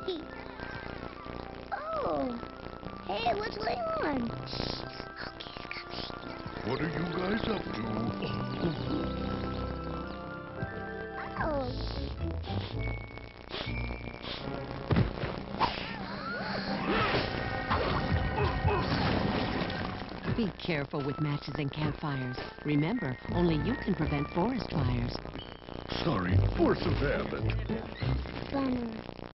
Oh. Hey, what's going on? Smokey's coming. What are you guys up to? Oh. Be careful with matches and campfires. Remember, only you can prevent forest fires. Sorry, force of habit. Bummer.